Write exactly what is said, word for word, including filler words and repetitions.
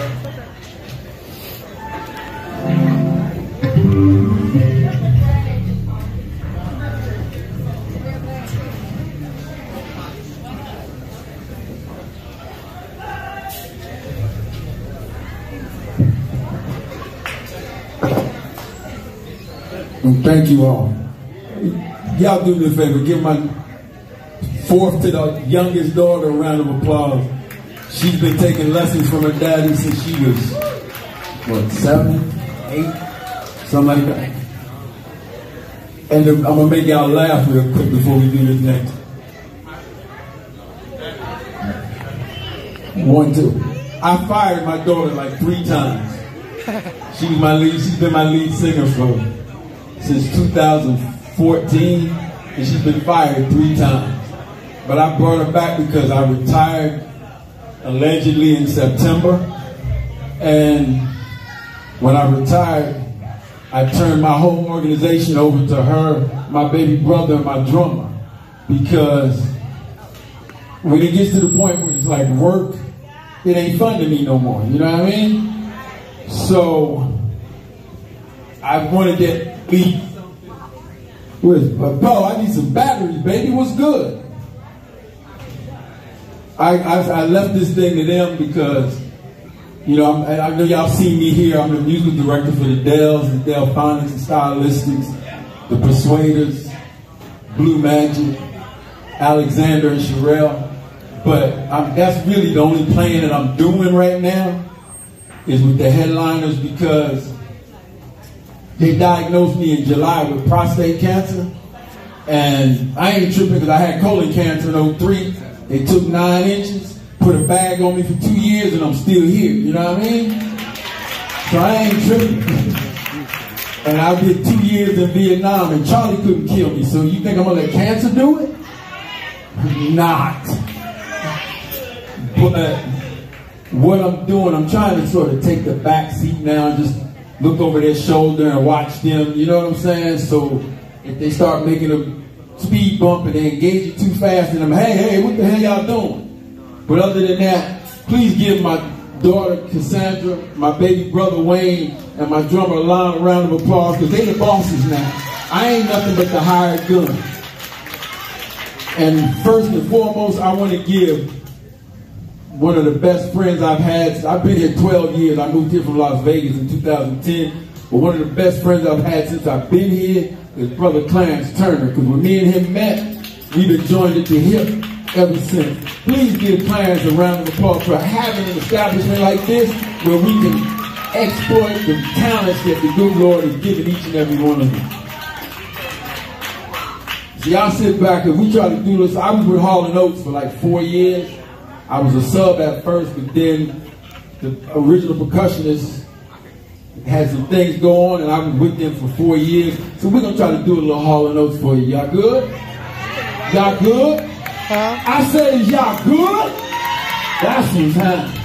And thank you all. Y'all do me a favor, give my fourth to the youngest daughter a round of applause. She's been taking lessons from her daddy since she was, what, seven, eight, something like that. And I'm gonna make y'all laugh real quick before we do this next. One, two. I fired my daughter like three times. She was my lead, she's been my lead singer for since two thousand fourteen, and she's been fired three times. But I brought her back because I retired allegedly in September. And when I retired, I turned my whole organization over to her, my baby brother, and my drummer. Because when it gets to the point where it's like work, it ain't fun to me no more, you know what I mean? So I wanted to be, but bro, I need some batteries, baby, what's good? I, I, I left this thing to them because, you know, I'm, I know y'all see me here. I'm the music director for the Dells, the Delphonics, the Stylistics, the Persuaders, Blue Magic, Alexander and Sherelle. But I'm, that's really the only playing that I'm doing right now is with the headliners, because they diagnosed me in July with prostate cancer. And I ain't tripping because I had colon cancer in oh three. They took nine inches, put a bag on me for two years, and I'm still here. You know what I mean? So I ain't tripping. And I did two years in Vietnam, and Charlie couldn't kill me. So you think I'm going to let cancer do it? Not. But what I'm doing, I'm trying to sort of take the back seat now and just look over their shoulder and watch them, you know what I'm saying? So if they start making a speed bump and they engage it too fast, and I'm, hey, hey, what the hell y'all doing? But other than that, please give my daughter Cassandra, my baby brother Wayne, and my drummer Lon a round of applause, because they the bosses now. I ain't nothing but the hired gun. And first and foremost, I want to give one of the best friends I've had. I've been here twelve years. I moved here from Las Vegas in two thousand ten. But one of the best friends I've had since I've been here is Brother Clarence Turner. Because when me and him met, we've been joined at the hip ever since. Please give Clarence a round of applause for having an establishment like this where we can exploit the talents that the good Lord has given each and every one of them. So y'all sit back, and we try to do this. I was with Hall and Oates for like four years. I was a sub at first, but then the original percussionist had some things go on, and I was with them for four years. So we're going to try to do a little Hall and Oates for you. Y'all good? Y'all good? Huh? I said, is y'all good? That's some time.